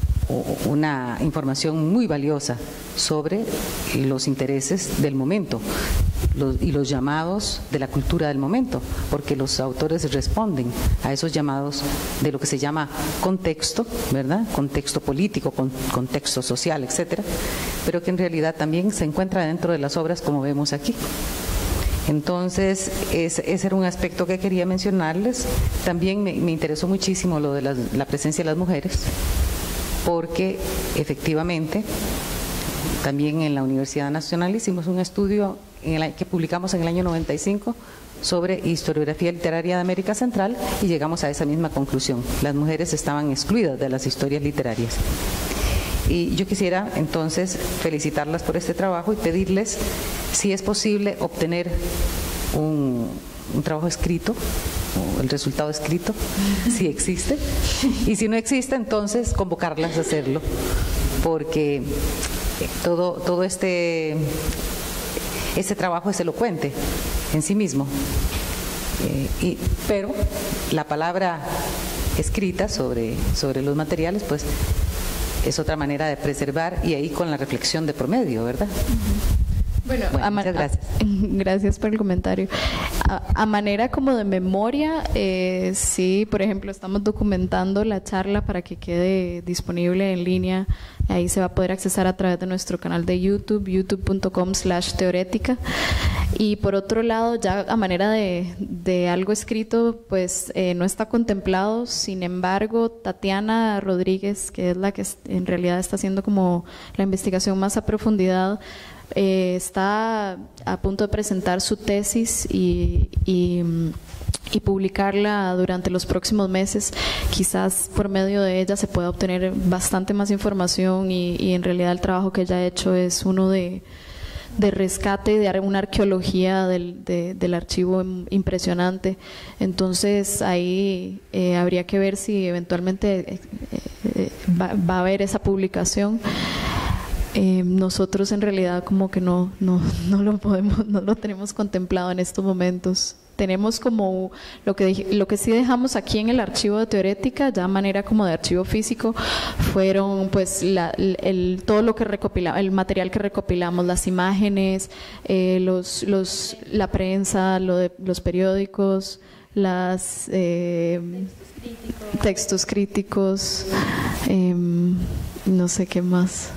una información muy valiosa sobre los intereses del momento los, y los llamados de la cultura del momento, porque los autores responden a esos llamados de lo que se llama contexto, ¿verdad? Contexto político, con, contexto social, etcétera, pero que en realidad también se encuentra dentro de las obras como vemos aquí. Entonces, es, ese era un aspecto que quería mencionarles. También me, me interesó muchísimo lo de la, la presencia de las mujeres, porque efectivamente también en la Universidad Nacional hicimos un estudio en el, que publicamos en el año noventa y cinco sobre historiografía literaria de América Central, y llegamos a esa misma conclusión: las mujeres estaban excluidas de las historias literarias. Y yo quisiera entonces felicitarlas por este trabajo y pedirles si es posible obtener un, un trabajo escrito, o el resultado escrito, si existe, y si no existe, entonces convocarlas a hacerlo, porque todo, todo este, este trabajo es elocuente en sí mismo, eh, y, pero la palabra escrita sobre, sobre los materiales, pues es otra manera de preservar y ahí con la reflexión de promedio, ¿verdad? Bueno, bueno a muchas gracias. A, gracias por el comentario. A, a manera como de memoria, eh, sí, por ejemplo, estamos documentando la charla para que quede disponible en línea. Ahí se va a poder accesar a través de nuestro canal de YouTube, youtube punto com slash teorética. Y por otro lado, ya a manera de, de algo escrito, pues eh, no está contemplado. Sin embargo, Tatiana Rodríguez, que es la que en realidad está haciendo como la investigación más a profundidad, Eh, está a punto de presentar su tesis y, y, y publicarla durante los próximos meses. Quizás por medio de ella se pueda obtener bastante más información y, y en realidad el trabajo que ella ha hecho es uno de, de rescate, de una arqueología del, de, del archivo impresionante. Entonces ahí eh, habría que ver si eventualmente eh, eh, va, va a haber esa publicación. Eh, nosotros en realidad como que no, no, no lo podemos, no lo tenemos contemplado en estos momentos. Tenemos como lo que, lo que sí dejamos aquí en el archivo de teorética, ya a manera como de archivo físico, fueron pues la, el, todo lo que recopilamos, el material que recopilamos, las imágenes, eh, los, los, la prensa, lo de, los periódicos, las eh, textos críticos, eh, no sé qué más.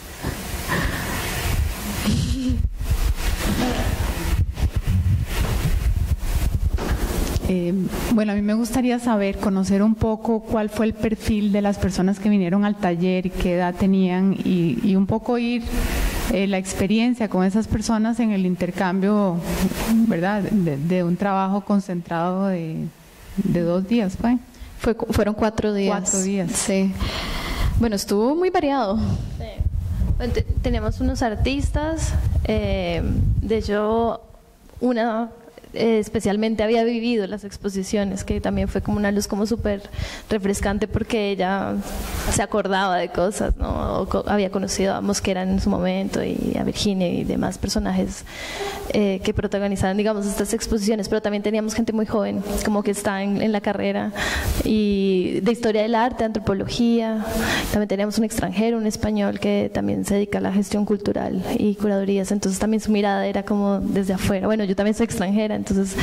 Eh, bueno, a mí me gustaría saber, conocer un poco cuál fue el perfil de las personas que vinieron al taller, qué edad tenían y, y un poco ir eh, la experiencia con esas personas en el intercambio, ¿verdad?, de, de un trabajo concentrado de, de dos días, ¿fue? Fue, fueron cuatro días. Cuatro días. Sí. Bueno, estuvo muy variado. Sí. Bueno, tenemos unos artistas, eh, de hecho, una eh, especialmente había vivido las exposiciones, que también fue como una luz como súper refrescante porque ella se acordaba de cosas, ¿no? O co había conocido a Mosquera en su momento y a Virginia y demás personajes eh, que protagonizaban, digamos, estas exposiciones, pero también teníamos gente muy joven, como que está en, en la carrera y de historia del arte, antropología. También teníamos un extranjero, un español que también se dedica a la gestión cultural y curadurías, entonces también su mirada era como desde afuera. Bueno, yo también soy extranjera, entonces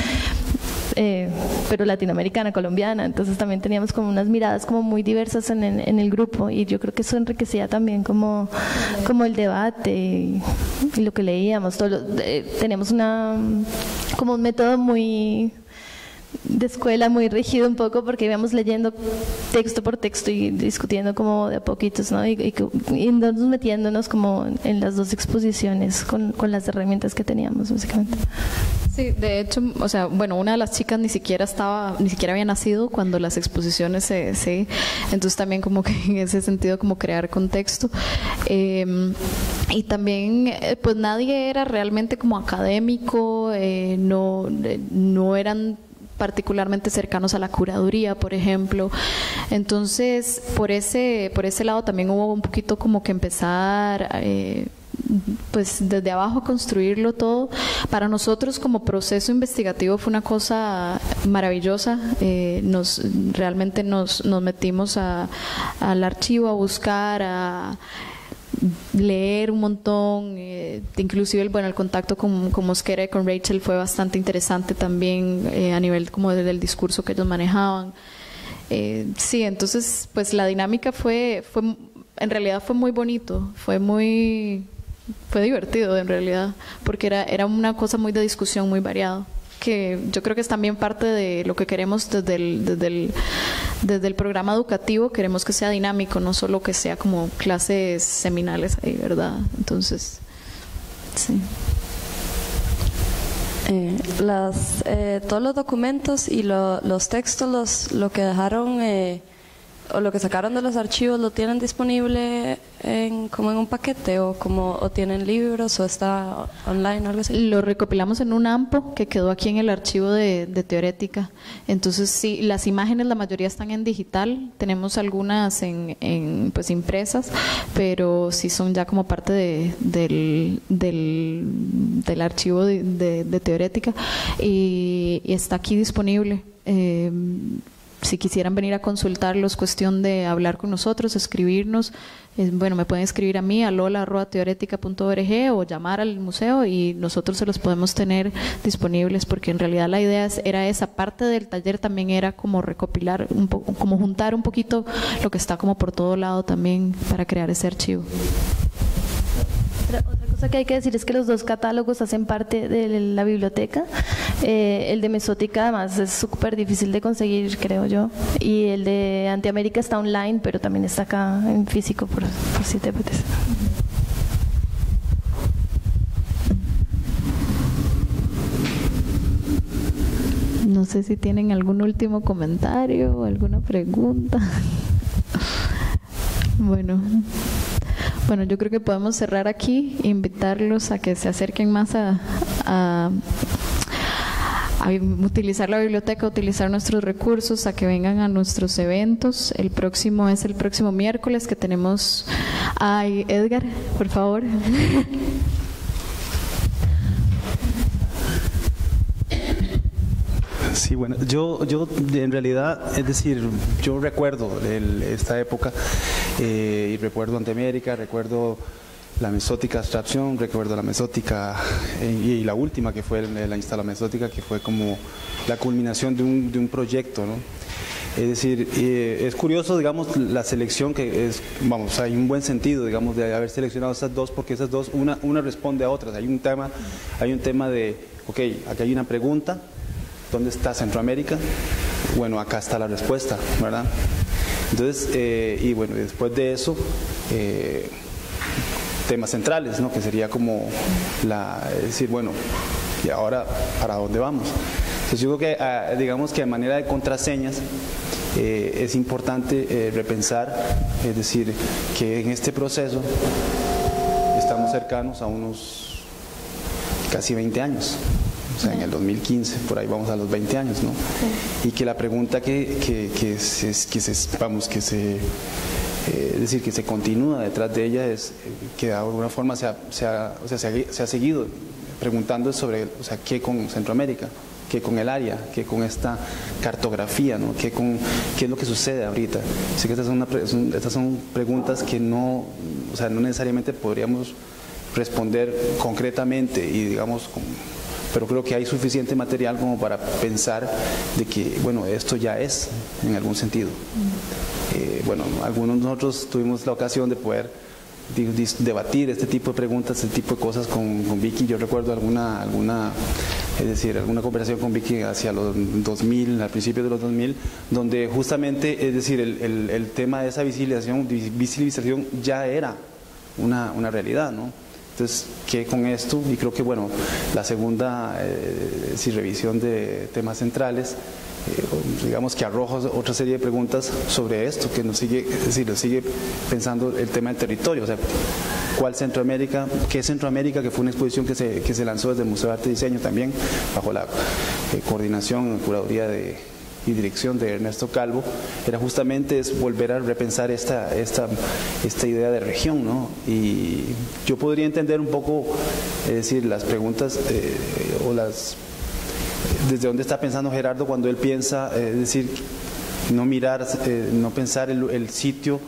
eh, pero latinoamericana, colombiana, entonces también teníamos como unas miradas como muy diversas en, en, en el grupo y yo creo que eso enriquecía también como, como el debate y, y lo que leíamos. Todo lo, eh, teníamos una como un método muy de escuela, muy rígido un poco, porque íbamos leyendo texto por texto y discutiendo como de a poquitos, ¿no? Y, y, y metiéndonos como en las dos exposiciones con, con las herramientas que teníamos, básicamente. Sí, de hecho, o sea, bueno, una de las chicas ni siquiera estaba, ni siquiera había nacido cuando las exposiciones se, se entonces también como que en ese sentido como crear contexto. Eh, y también, pues nadie era realmente como académico, eh, no, no eran particularmente cercanos a la curaduría, por ejemplo. Entonces, por ese, por ese lado también hubo un poquito como que empezar eh, pues desde abajo a construirlo todo. Para nosotros como proceso investigativo fue una cosa maravillosa. Eh, nos realmente nos, nos metimos a, al archivo a buscar, a leer un montón, eh, inclusive el, bueno, el contacto con, con Mosquera y con Rachel fue bastante interesante también, eh, a nivel como del discurso que ellos manejaban. Eh, sí, entonces pues la dinámica fue, fue, en realidad fue muy bonito, fue muy, fue divertido en realidad, porque era, era una cosa muy de discusión, muy variada, que yo creo que es también parte de lo que queremos desde el, desde el, desde el programa educativo. Queremos que sea dinámico, no solo que sea como clases seminales ahí, ¿verdad? Entonces, sí. Eh, las, eh, todos los documentos y lo, los textos, los, lo que dejaron eh, o lo que sacaron de los archivos, ¿lo tienen disponible en, como en un paquete o como o tienen libros o está online o algo así? Lo recopilamos en un AMPO que quedó aquí en el archivo de, de teorética. Entonces sí, las imágenes la mayoría están en digital, tenemos algunas en, en pues impresas, pero sí son ya como parte de, del, del, del archivo de, de, de teorética y, y está aquí disponible. Eh, si quisieran venir a consultarlos, cuestión de hablar con nosotros, escribirnos, eh, bueno, me pueden escribir a mí a lola arroba teoretica punto org o llamar al museo y nosotros se los podemos tener disponibles, porque en realidad la idea es, era esa parte del taller, también era como recopilar, un poco, como juntar un poquito lo que está como por todo lado también para crear ese archivo. Otra cosa que hay que decir es que los dos catálogos hacen parte de la biblioteca. Eh, el de Mesótica además es súper difícil de conseguir, creo yo, y el de Antiamérica está online, pero también está acá en físico, por, por si te apetece. No sé si tienen algún último comentario o alguna pregunta. Bueno, bueno, yo creo que podemos cerrar aquí, invitarlos a que se acerquen más a, a, a utilizar la biblioteca, a utilizar nuestros recursos, a que vengan a nuestros eventos. El próximo es el próximo miércoles que tenemos. Ay, Edgar, por favor. Sí, bueno, yo, yo en realidad, es decir, yo recuerdo el, esta época eh, y recuerdo Antiamérica, recuerdo la mesótica abstracción, recuerdo la mesótica eh, y la última que fue la instala mesótica, que fue como la culminación de un, de un proyecto, ¿no? Es decir, eh, es curioso, digamos, la selección que es, vamos, hay un buen sentido, digamos, de haber seleccionado esas dos, porque esas dos, una, una responde a otras. Hay un tema, hay un tema de, ok, aquí hay una pregunta. ¿Dónde está Centroamérica? Bueno, acá está la respuesta, ¿verdad? Entonces, eh, y bueno, después de eso, eh, temas centrales, ¿no? Que sería como, la, es decir, bueno, ¿y ahora para dónde vamos? Entonces yo creo que, ah, digamos que de manera de contraseñas, eh, es importante eh, repensar, es decir, que en este proceso estamos cercanos a unos casi veinte años. O sea, en el dos mil quince, por ahí vamos a los veinte años, ¿no? Sí. Y que la pregunta que, que, que, se, que se, vamos, que se, eh, es decir, que se continúa detrás de ella es que de alguna forma se ha, se ha, o sea, se ha, se ha seguido preguntando sobre, o sea, qué con Centroamérica, qué con el área, qué con esta cartografía, ¿no? ¿Qué, con, qué es lo que sucede ahorita? Así que estas son, una, son, estas son preguntas que no, o sea, no necesariamente podríamos responder concretamente y digamos con, pero creo que hay suficiente material como para pensar de que, bueno, esto ya es, en algún sentido. Eh, bueno, algunos de nosotros tuvimos la ocasión de poder debatir este tipo de preguntas, este tipo de cosas con, con Vicky. Yo recuerdo alguna, alguna, es decir, alguna conversación con Vicky hacia los dos mil, al principio de los dos mil, donde justamente, es decir, el, el, el tema de esa visibilización, visibilización ya era una, una realidad, ¿no? Entonces, ¿qué con esto? Y creo que, bueno, la segunda, eh, si revisión de temas centrales, eh, digamos que arroja otra serie de preguntas sobre esto, que nos sigue, es decir, nos sigue pensando el tema del territorio, o sea, ¿cuál Centroamérica? ¿Qué Centroamérica? Que fue una exposición que se, que se lanzó desde el Museo de Arte y Diseño también, bajo la eh, coordinación, curaduría de y dirección de Ernesto Calvo, era justamente es volver a repensar esta, esta, esta idea de región, ¿no? Y yo podría entender un poco, es decir, las preguntas eh, o las, desde dónde está pensando Gerardo cuando él piensa, eh, es decir, no mirar, eh, no pensar el, el sitio,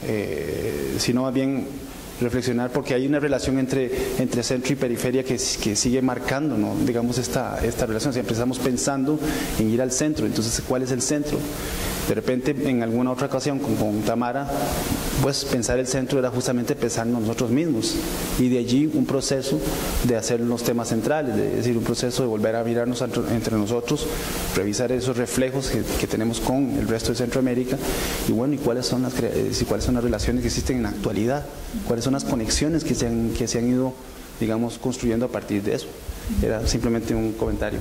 eh, sino más bien reflexionar, porque hay una relación entre, entre centro y periferia que, que sigue marcando, ¿no? Digamos, esta, esta relación. Siempre estamos pensando en ir al centro, entonces, ¿cuál es el centro? De repente, en alguna otra ocasión con, con Tamara, pues pensar el centro era justamente pensar en nosotros mismos, y de allí un proceso de hacer los temas centrales, de, es decir, un proceso de volver a mirarnos entre nosotros, revisar esos reflejos que, que tenemos con el resto de Centroamérica, y bueno, y cuáles son las, y cuáles son las relaciones que existen en la actualidad, cuáles son las conexiones que se han, que se han ido, digamos, construyendo a partir de eso. Era simplemente un comentario.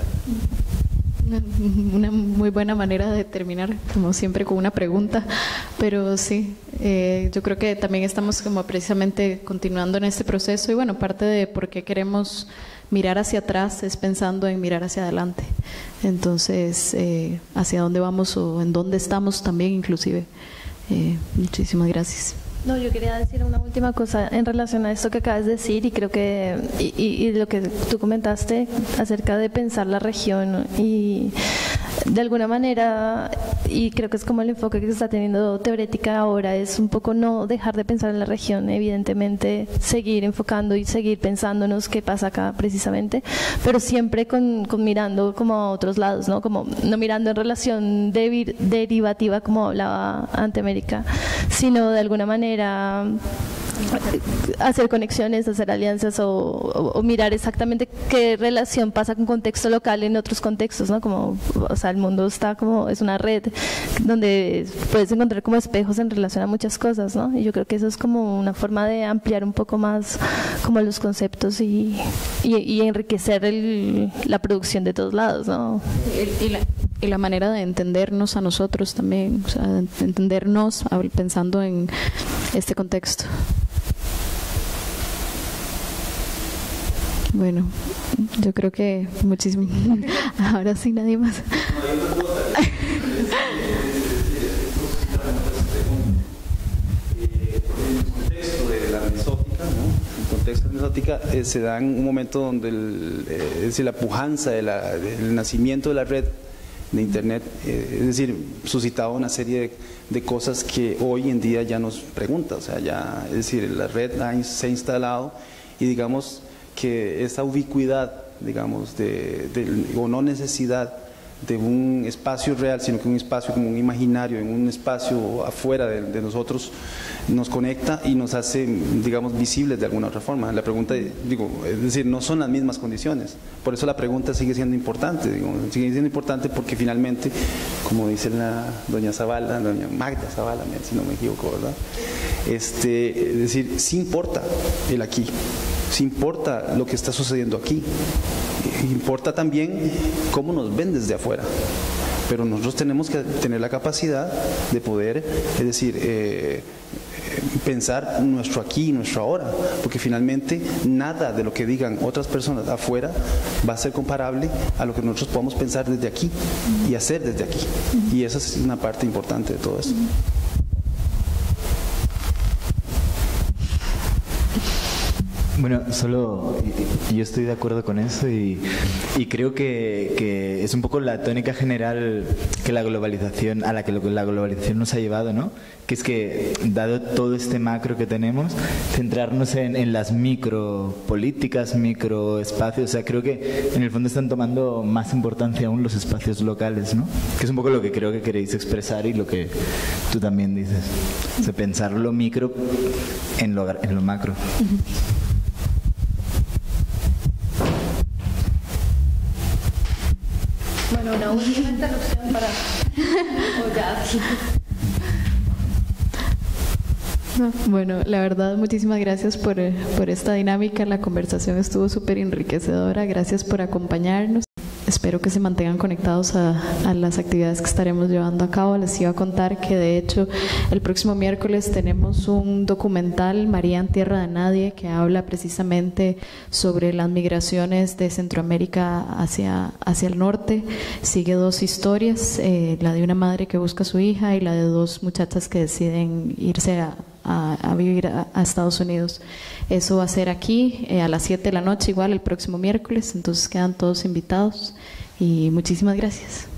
Una muy buena manera de terminar, como siempre, con una pregunta, pero sí, eh, yo creo que también estamos como precisamente continuando en este proceso, y bueno, parte de por qué queremos mirar hacia atrás es pensando en mirar hacia adelante, entonces eh, hacia dónde vamos o en dónde estamos también inclusive. Eh, muchísimas gracias. No, yo quería decir una última cosa en relación a esto que acabas de decir, y creo que, y, y, y lo que tú comentaste acerca de pensar la región, y de alguna manera y creo que es como el enfoque que se está teniendo Teorética ahora, es un poco no dejar de pensar en la región, evidentemente seguir enfocando y seguir pensándonos qué pasa acá precisamente, pero siempre con, con mirando como a otros lados, ¿no? Como no mirando en relación de, derivativa como hablaba Anteamérica, sino de alguna manera hacer conexiones, hacer alianzas o, o, o mirar exactamente qué relación pasa con contexto local en otros contextos, ¿no? Como, o sea, el mundo está como, es una red donde puedes encontrar como espejos en relación a muchas cosas, ¿no? Y yo creo que eso es como una forma de ampliar un poco más como los conceptos y, y, y enriquecer el, la producción de todos lados, ¿no? Y, y, la, y la manera de entendernos a nosotros también, o sea, de entendernos pensando en este contexto. Bueno, yo creo que muchísimo. Ahora sí, nadie más. El contexto de la mesótica eh, se da en un momento donde el, eh, es decir, la pujanza de la, del nacimiento de la red de Internet, eh, es decir, suscitaba una serie de, de cosas que hoy en día ya nos pregunta, o sea, ya, es decir, la red ha, se ha instalado y digamos que esa ubicuidad, digamos, de, de, o no necesidad de un espacio real, sino que un espacio como un imaginario, en un espacio afuera de, de nosotros, nos conecta y nos hace, digamos, visibles de alguna otra forma. La pregunta, digo, es decir, no son las mismas condiciones, por eso la pregunta sigue siendo importante, digo, sigue siendo importante porque finalmente, como dice la doña Zavala, doña Magda Zavala, si no me equivoco, ¿verdad? Este, es decir, sí importa el aquí, sí importa lo que está sucediendo aquí, importa también cómo nos ven desde afuera, pero nosotros tenemos que tener la capacidad de poder, es decir, eh, pensar nuestro aquí y nuestro ahora, porque finalmente nada de lo que digan otras personas afuera va a ser comparable a lo que nosotros podamos pensar desde aquí y hacer desde aquí, y esa es una parte importante de todo eso. Bueno, solo yo estoy de acuerdo con eso y, y creo que, que es un poco la tónica general que la globalización, a la que la globalización nos ha llevado, ¿no? Que es que, dado todo este macro que tenemos, centrarnos en, en las micropolíticas, microespacios, o sea, creo que en el fondo están tomando más importancia aún los espacios locales, ¿no? Que es un poco lo que creo que queréis expresar y lo que tú también dices, o sea, pensar lo micro en lo, en lo macro. Uh-huh. Bueno, una última interrupción para... o ya. Bueno, la verdad, muchísimas gracias por, por esta dinámica. La conversación estuvo súper enriquecedora. Gracias por acompañarnos. Espero que se mantengan conectados a, a las actividades que estaremos llevando a cabo. Les iba a contar que de hecho el próximo miércoles tenemos un documental, María en Tierra de Nadie, que habla precisamente sobre las migraciones de Centroamérica hacia, hacia el norte. Sigue dos historias, eh, la de una madre que busca a su hija y la de dos muchachas que deciden irse a A, a vivir a, a Estados Unidos. Eso va a ser aquí eh, a las siete de la noche, igual el próximo miércoles, entonces quedan todos invitados y muchísimas gracias.